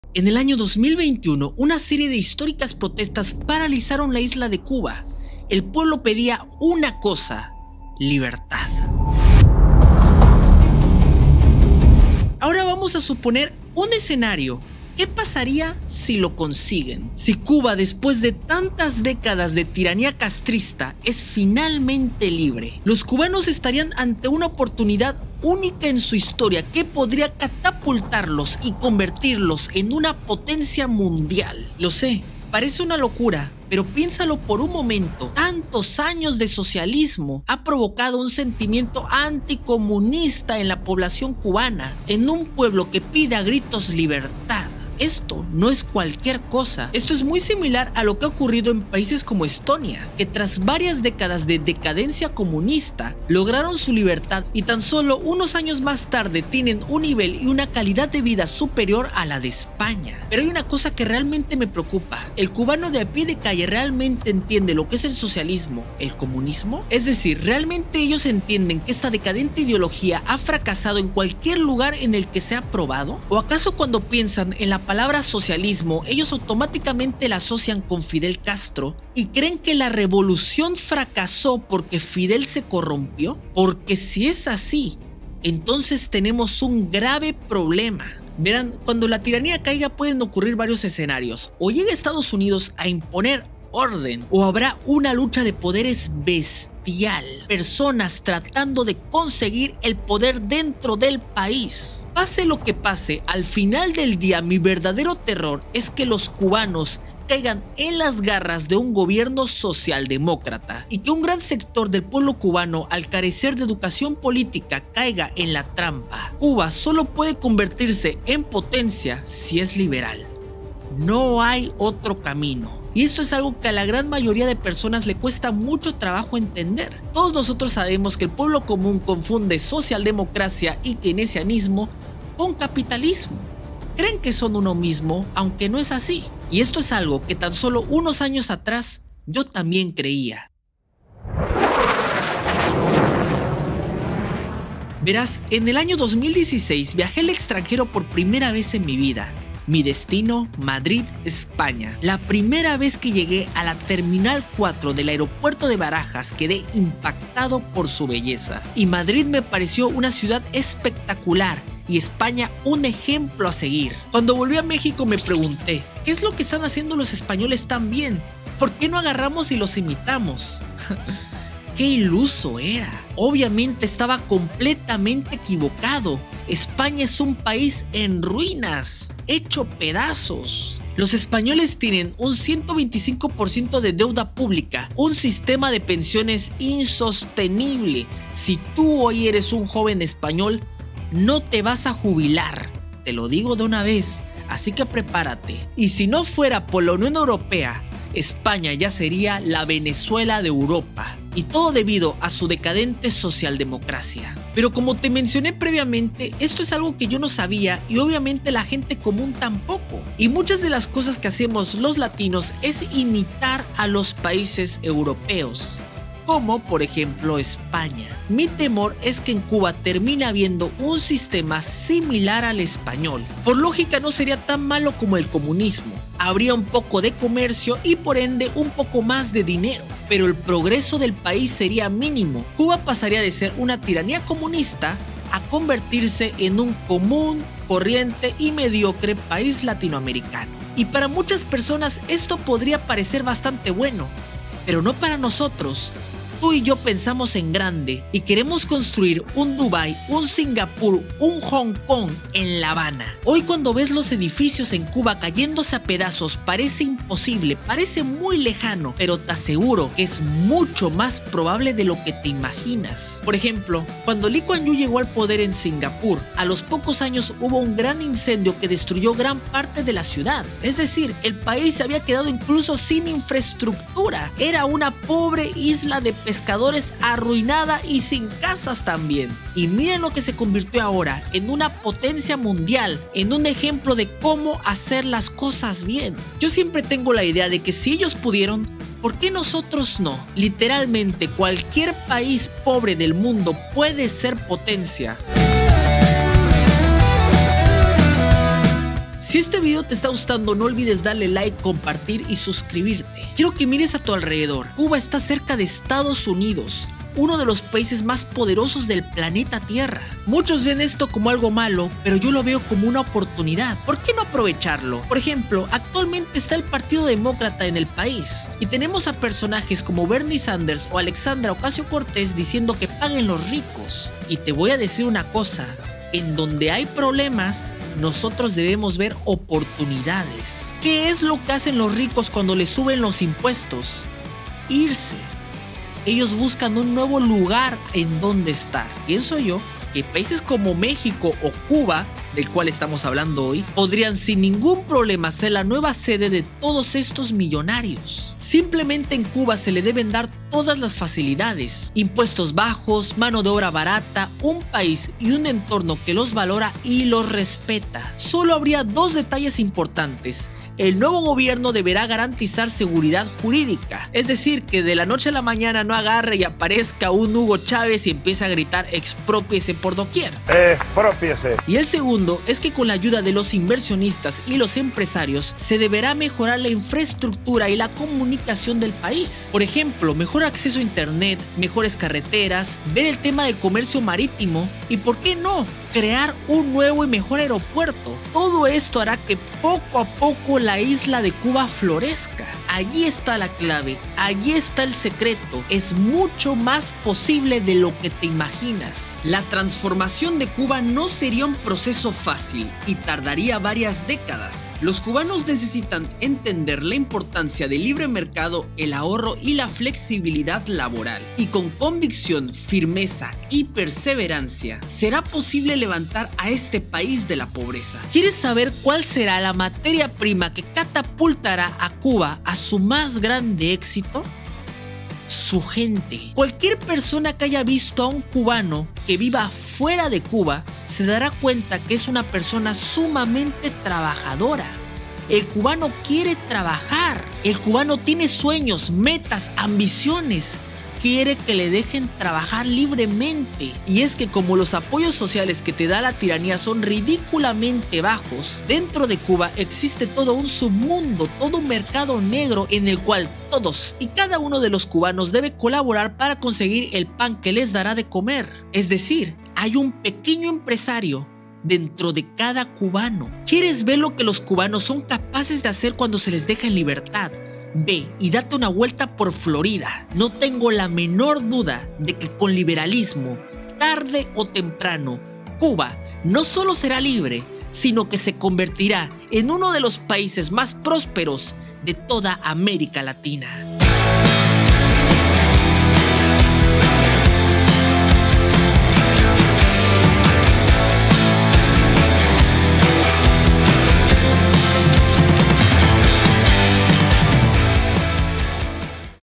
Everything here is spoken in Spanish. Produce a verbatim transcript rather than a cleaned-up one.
En el año dos mil veintiuno, una serie de históricas protestas paralizaron la isla de Cuba. El pueblo pedía una cosa: libertad. Ahora vamos a suponer un escenario. ¿Qué pasaría si lo consiguen? Si Cuba, después de tantas décadas de tiranía castrista, es finalmente libre. Los cubanos estarían ante una oportunidad única en su historia que podría catapultarlos y convertirlos en una potencia mundial. Lo sé, parece una locura, pero piénsalo por un momento. Tantos años de socialismo ha provocado un sentimiento anticomunista en la población cubana, en un pueblo que pide a gritos libertad. Esto no es cualquier cosa. Esto es muy similar a lo que ha ocurrido en países como Estonia, que tras varias décadas de decadencia comunista lograron su libertad y tan solo unos años más tarde tienen un nivel y una calidad de vida superior a la de España. Pero hay una cosa que realmente me preocupa. ¿El cubano de a pie de calle realmente entiende lo que es el socialismo, el comunismo? Es decir, ¿realmente ellos entienden que esta decadente ideología ha fracasado en cualquier lugar en el que se ha probado? ¿O acaso cuando piensan en la palabra socialismo, ellos automáticamente la asocian con Fidel Castro y creen que la revolución fracasó porque Fidel se corrompió? Porque si es así, entonces tenemos un grave problema. Verán, cuando la tiranía caiga pueden ocurrir varios escenarios. O llega Estados Unidos a imponer orden, o habrá una lucha de poderes bestial, personas tratando de conseguir el poder dentro del país. Pase lo que pase, al final del día mi verdadero terror es que los cubanos caigan en las garras de un gobierno socialdemócrata y que un gran sector del pueblo cubano, al carecer de educación política, caiga en la trampa. Cuba solo puede convertirse en potencia si es liberal. No hay otro camino. Y esto es algo que a la gran mayoría de personas le cuesta mucho trabajo entender. Todos nosotros sabemos que el pueblo común confunde socialdemocracia y keynesianismo con capitalismo. Creen que son uno mismo, aunque no es así. Y esto es algo que tan solo unos años atrás yo también creía. Verás, en el año dos mil dieciséis viajé al extranjero por primera vez en mi vida. Mi destino, Madrid, España. La primera vez que llegué a la Terminal cuatro del aeropuerto de Barajas quedé impactado por su belleza. Y Madrid me pareció una ciudad espectacular y España un ejemplo a seguir. Cuando volví a México me pregunté, ¿qué es lo que están haciendo los españoles tan bien? ¿Por qué no agarramos y los imitamos? ¡Qué iluso era! Obviamente estaba completamente equivocado. España es un país en ruinas, hecho pedazos. Los españoles tienen un ciento veinticinco por ciento de deuda pública, un sistema de pensiones insostenible. Si tú hoy eres un joven español, no te vas a jubilar, te lo digo de una vez, así que prepárate. Y si no fuera por la Unión Europea, España ya sería la Venezuela de Europa. Y todo debido a su decadente socialdemocracia. Pero como te mencioné previamente, esto es algo que yo no sabía y obviamente la gente común tampoco. Y muchas de las cosas que hacemos los latinos es imitar a los países europeos, como por ejemplo España. Mi temor es que en Cuba termine habiendo un sistema similar al español. Por lógica no sería tan malo como el comunismo. Habría un poco de comercio y por ende un poco más de dinero, pero el progreso del país sería mínimo. Cuba pasaría de ser una tiranía comunista a convertirse en un común, corriente y mediocre país latinoamericano. Y para muchas personas esto podría parecer bastante bueno, pero no para nosotros. Tú y yo pensamos en grande y queremos construir un Dubái, un Singapur, un Hong Kong en La Habana. Hoy cuando ves los edificios en Cuba cayéndose a pedazos parece imposible, parece muy lejano, pero te aseguro que es mucho más probable de lo que te imaginas. Por ejemplo, cuando Lee Kuan Yew llegó al poder en Singapur, a los pocos años hubo un gran incendio que destruyó gran parte de la ciudad. Es decir, el país se había quedado incluso sin infraestructura. Era una pobre isla de pescadores arruinada y sin casas también. Y miren lo que se convirtió ahora, en una potencia mundial, en un ejemplo de cómo hacer las cosas bien. Yo siempre tengo la idea de que si ellos pudieron, ¿por qué nosotros no? Literalmente cualquier país pobre del mundo puede ser potencia. Si este video te está gustando, no olvides darle like, compartir y suscribirte. Quiero que mires a tu alrededor. Cuba está cerca de Estados Unidos, uno de los países más poderosos del planeta Tierra. Muchos ven esto como algo malo, pero yo lo veo como una oportunidad. ¿Por qué no aprovecharlo? Por ejemplo, actualmente está el Partido Demócrata en el país y tenemos a personajes como Bernie Sanders o Alexandra Ocasio-Cortez diciendo que paguen los ricos. Y te voy a decir una cosa, en donde hay problemas, nosotros debemos ver oportunidades. ¿Qué es lo que hacen los ricos cuando les suben los impuestos? Irse. Ellos buscan un nuevo lugar en donde estar. Pienso yo que países como México o Cuba, del cual estamos hablando hoy, podrían sin ningún problema ser la nueva sede de todos estos millonarios. Simplemente en Cuba se le deben dar todas las facilidades, impuestos bajos, mano de obra barata, un país y un entorno que los valora y los respeta. Solo habría dos detalles importantes. El nuevo gobierno deberá garantizar seguridad jurídica, es decir, que de la noche a la mañana no agarre y aparezca un Hugo Chávez y empiece a gritar exprópiese por doquier. Exprópiese. Y el segundo es que con la ayuda de los inversionistas y los empresarios se deberá mejorar la infraestructura y la comunicación del país. Por ejemplo, mejor acceso a internet, mejores carreteras, ver el tema del comercio marítimo y, ¿por qué no?, crear un nuevo y mejor aeropuerto. Todo esto hará que poco a poco la isla de Cuba florezca. Allí está la clave, allí está el secreto. Es mucho más posible de lo que te imaginas. La transformación de Cuba no sería un proceso fácil y tardaría varias décadas. Los cubanos necesitan entender la importancia del libre mercado, el ahorro y la flexibilidad laboral. Y con convicción, firmeza y perseverancia, será posible levantar a este país de la pobreza. ¿Quieres saber cuál será la materia prima que catapultará a Cuba a su más grande éxito? Su gente. Cualquier persona que haya visto a un cubano que viva fuera de Cuba se dará cuenta que es una persona sumamente trabajadora. El cubano quiere trabajar. El cubano tiene sueños, metas, ambiciones. Quiere que le dejen trabajar libremente. Y es que como los apoyos sociales que te da la tiranía son ridículamente bajos, dentro de Cuba existe todo un submundo, todo un mercado negro en el cual todos y cada uno de los cubanos debe colaborar para conseguir el pan que les dará de comer. Es decir, hay un pequeño empresario dentro de cada cubano. ¿Quieres ver lo que los cubanos son capaces de hacer cuando se les deja en libertad? Ve y date una vuelta por Florida. No tengo la menor duda de que con liberalismo, tarde o temprano, Cuba no solo será libre, sino que se convertirá en uno de los países más prósperos de toda América Latina.